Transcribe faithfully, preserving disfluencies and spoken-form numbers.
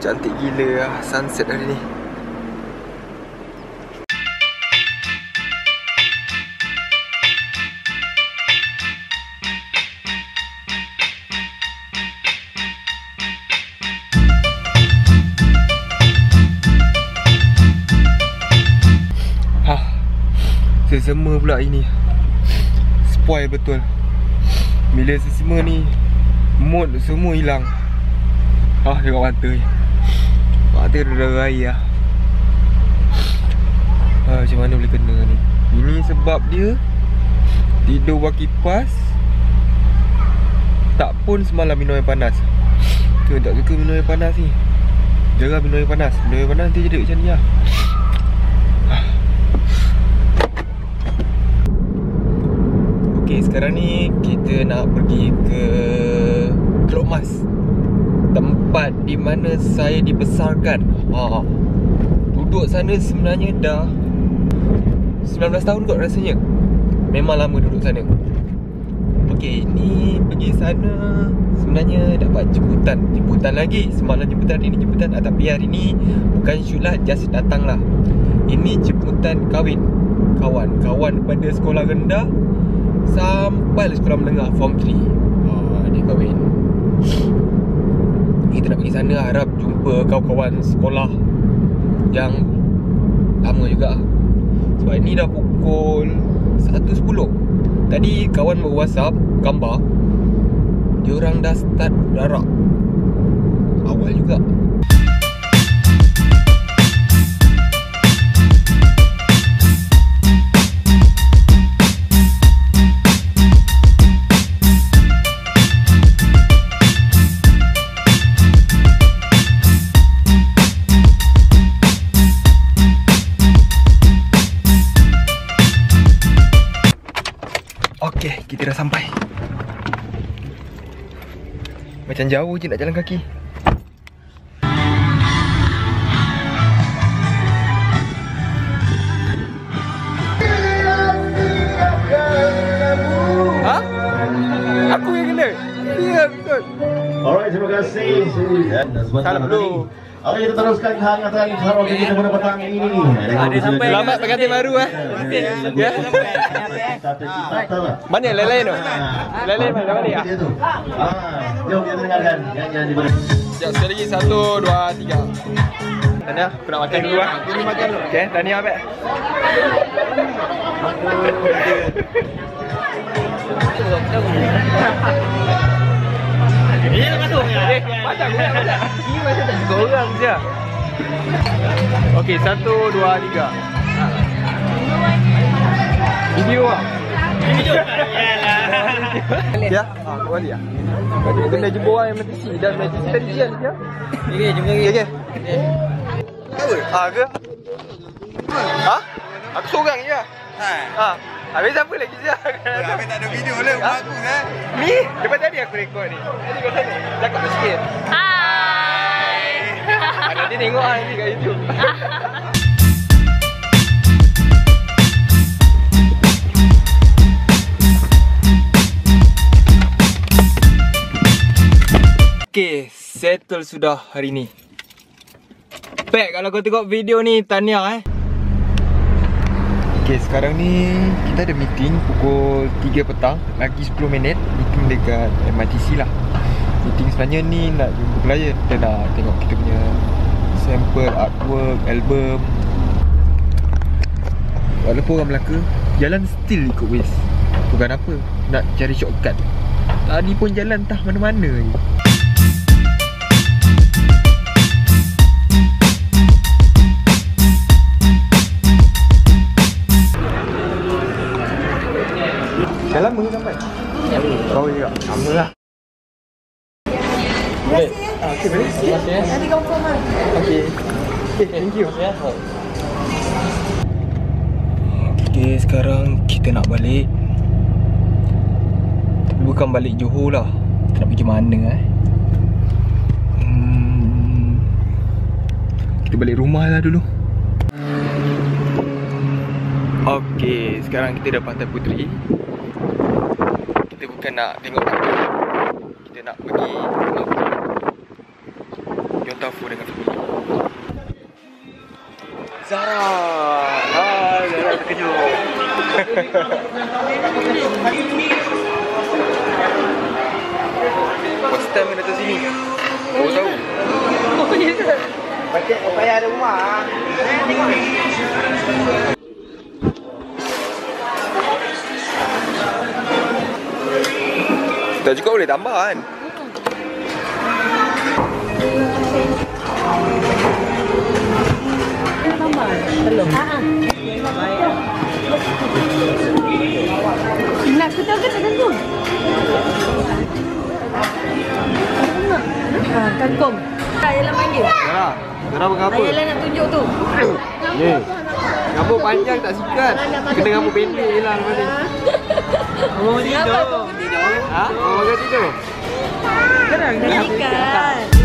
Cantik gila lah sunset hari ni. Hah, sesama pula ini. Spoil betul. Bila sesama ni, mood semua hilang. Ah, tengok mata ni. Mata dah dah air lah. Ah, macam mana boleh kena ni? Ini sebab dia tidur bawah kipas. Tak pun semalam minum air panas. Tu tak suka minum air panas ni. Jarang minum air panas. Minum air panas nanti jadi macam ni lah. Okay, sekarang ni kita nak pergi ke Teluk Mas, tempat di mana saya dibesarkan. ha. Duduk sana sebenarnya dah sembilan belas tahun kot rasanya. Memang lama duduk sana. Okay, ni pergi sana sebenarnya dapat jemputan. Jemputan lagi. Semalam jemputan, hari ni jemputan. ah, Tapi hari ni bukan shoot lah, just datang lah. Ini jemputan kahwin kawan. Kawan daripada sekolah rendah sampai sekolah menengah form tiga. ha, Dia kahwin. Kita nak pergi sana, harap jumpa kawan-kawan sekolah yang lama juga. Sebab ini dah pukul satu sepuluh. Tadi kawanber-WhatsApp gambar, diorang dah start darak awal juga. Okay, kita dah sampai. Macam jauh je nak jalan kaki. Ha? Aku yang kena? Ya, betul. Alright, terima kasih. Salam dulu. Oke, kita teruskan hangatkan karaoke kita pada petang ini. Ada sampai. Selamat pengantin baru eh. Ya. Mana lele tu? Lele mana mana ya? Ah, jom kita dengarkan nyanyian di mana. Sekejap, sekali lagi. Satu, dua, tiga. Tania, aku nak makan dulu lah. Aku makan dulu. Okay, Tania abek. Ini nak masuk ya? Eh, macam aku nak macam. Ini macam tak cukup orang je. Okey, satu, dua, tiga. Video lah. Video kan? Yalah. Ya? Ha, kau balik lah. Kau kena jumpa orang yang mati dan mati tadi je. Ya? Okey, jumpa lagi. Okey. Apa? Ha ke? Ha? Aku seorang je. Ha. Ha. Habis apa lagi je? Habis tak ada video lah, bagus eh. Ni, lepas tadi aku rekod ni. Tadi kat sana. Cakap sikit. Hai. Nanti tengok lah nanti kat YouTube. Okay, settle sudah hari ni. Pek kalau kau tengok video ni, tahniah eh. Okay, sekarang ni kita ada meeting pukul tiga petang. Lagi sepuluh minit meeting dekat M I T C lah. Meeting sebenarnya ni nak jumpa klien. Dia nak tengok kita punya sampel artwork, album. Walaupun orang Melaka, jalan still ikut Waze. Bukan apa, nak cari shortcut. Tadi pun jalan entah mana-mana je. Dah lama ke sampai? Ya. Oh ya, lama lah. Terima kasih ya. Ah, okay, baik. Terima kasih. Nanti confirm lah. Okay. Okay, thank you. Ya. Okay, sekarang kita nak balik. Tapi bukan balik Johor lah. Kita nak pergi mana eh? Hmm, kita balik rumah lah dulu. Okay, sekarang kita dah Pantai Puteri. Kita bukan nak tengok foto, kita nak pergi tengok Yontafu dengan Fibuli. Zara. Ah, Zara terkejut. First time yang datang sini. Kau tahu? Baca payah ada rumah. Tak juga boleh tambah kan? Belum. Nak kita ke tak kangkung? Ha, kangkung. Tak Ayala panggil. Zara, Zara berapa? Ayala nak tunjuk tu. Ni. Rambut panjang tak sikat. Kena rambut pendek je lah lepas ni. Kenapa kau tidur? Ha? Kau makan tidur? Ikan.